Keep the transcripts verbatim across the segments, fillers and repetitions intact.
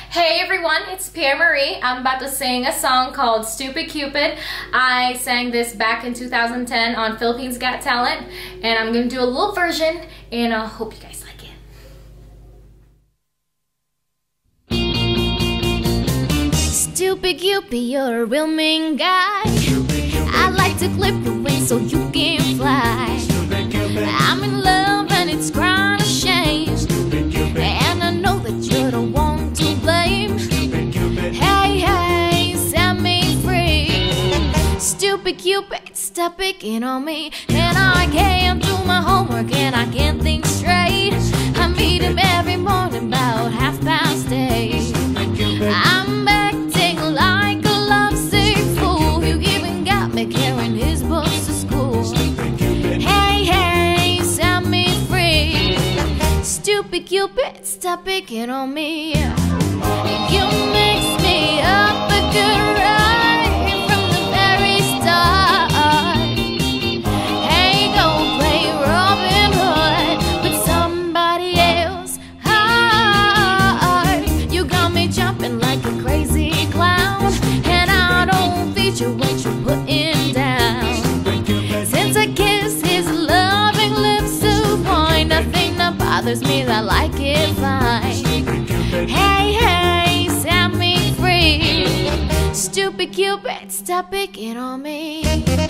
Hey everyone, it's Pierre Marie. I'm about to sing a song called Stupid Cupid. I sang this back in two thousand ten on Philippines Got Talent, and I'm going to do a little version, and I uh, hope you guys like it. Stupid Cupid, you're a real mean guy. I like to clip your wings so you can fly. I'm in love and it's kind of shame, and I know that you're the one to blame. Hey, hey, set me free. Stupid Cupid, stop picking on me, and I can't do my homework and I can't think straight. I meet him every morning about half past eight. I'm acting like a lovesick fool. You even got me carrying his books to school. Hey, hey, set me free. Stupid Cupid, stop picking on me. You mix me up a good ride from the very start. Hey, go play Robin Hood with somebody else. Hard. You got me jumping like a crazy clown, and I don't feature what you're putting down. Since I kissed his loving lips of wine, nothing that bothers me, I like it fine. Hey, hey, set me free. Stupid Cupid, stop picking on me.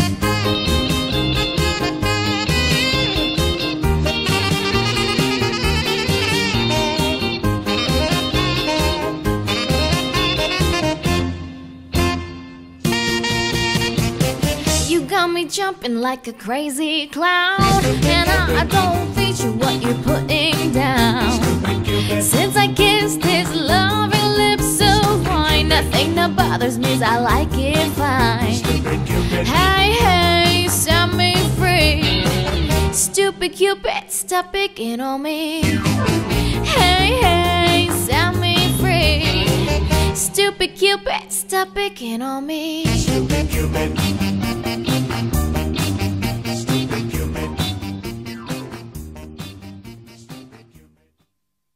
You got me jumping like a crazy clown, and I don't feature what you're putting down. Since I kissed his loving lips of wine, nothing that bothers me, I like it fine. Hey, hey, set me free. Stupid Cupid, stop picking on me. Hey, hey, set me free. Stupid Cupid, stop picking on me. Stupid Cupid.